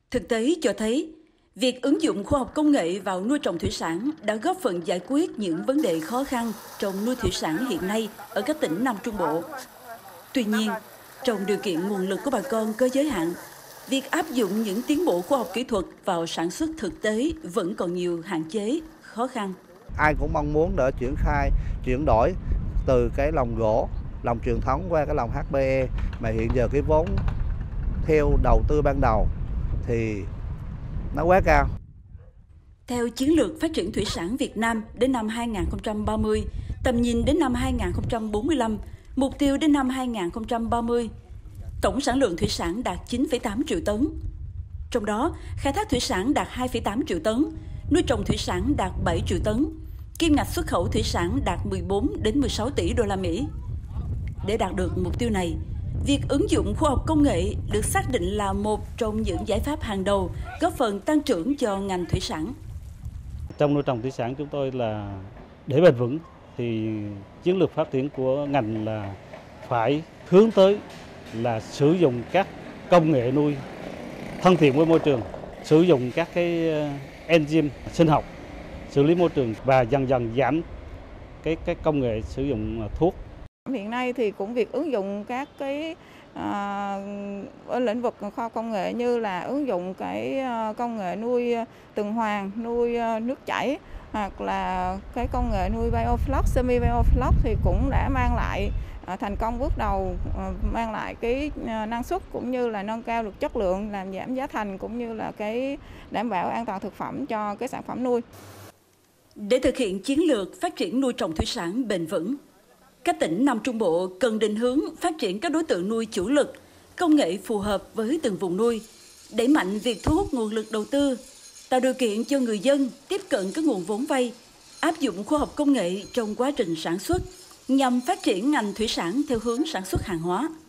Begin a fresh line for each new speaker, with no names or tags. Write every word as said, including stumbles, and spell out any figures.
Thực tế cho thấy, việc ứng dụng khoa học công nghệ vào nuôi trồng thủy sản đã góp phần giải quyết những vấn đề khó khăn trong nuôi thủy sản hiện nay ở các tỉnh Nam Trung Bộ. Tuy nhiên, trong điều kiện nguồn lực của bà con có giới hạn, việc áp dụng những tiến bộ khoa học kỹ thuật vào sản xuất thực tế vẫn còn nhiều hạn chế, khó khăn.
Ai cũng mong muốn để chuyển khai, chuyển đổi từ cái lồng gỗ, lồng truyền thống qua cái lồng hát pê e, mà hiện giờ cái vốn theo đầu tư ban đầu thì nó quá cao.
Theo Chiến lược Phát triển Thủy sản Việt Nam đến năm hai nghìn không trăm ba mươi, tầm nhìn đến năm hai nghìn không trăm bốn mươi lăm, mục tiêu đến năm hai nghìn không trăm ba mươi, tổng sản lượng thủy sản đạt chín phẩy tám triệu tấn. Trong đó, khai thác thủy sản đạt hai phẩy tám triệu tấn, nuôi trồng thủy sản đạt bảy triệu tấn, kim ngạch xuất khẩu thủy sản đạt mười bốn đến mười sáu tỷ đô la Mỹ. Để đạt được mục tiêu này, việc ứng dụng khoa học công nghệ được xác định là một trong những giải pháp hàng đầu góp phần tăng trưởng cho ngành thủy sản.
Trong nuôi trồng thủy sản chúng tôi là để bền vững thì chiến lược phát triển của ngành là phải hướng tới là sử dụng các công nghệ nuôi thân thiện với môi trường, sử dụng các cái enzyme sinh học xử lý môi trường và dần dần giảm cái cái công nghệ sử dụng thuốc.
Hiện nay thì cũng việc ứng dụng các cái à, ở lĩnh vực khoa học công nghệ như là ứng dụng cái công nghệ nuôi tuần hoàn, nuôi nước chảy hoặc là cái công nghệ nuôi biofloc, semi biofloc thì cũng đã mang lại à, thành công bước đầu, à, mang lại cái năng suất cũng như là nâng cao được chất lượng, làm giảm giá thành cũng như là cái đảm bảo an toàn thực phẩm cho cái sản phẩm nuôi.
Để thực hiện chiến lược phát triển nuôi trồng thủy sản bền vững, các tỉnh Nam Trung Bộ cần định hướng phát triển các đối tượng nuôi chủ lực, công nghệ phù hợp với từng vùng nuôi, đẩy mạnh việc thu hút nguồn lực đầu tư, tạo điều kiện cho người dân tiếp cận các nguồn vốn vay, áp dụng khoa học công nghệ trong quá trình sản xuất nhằm phát triển ngành thủy sản theo hướng sản xuất hàng hóa.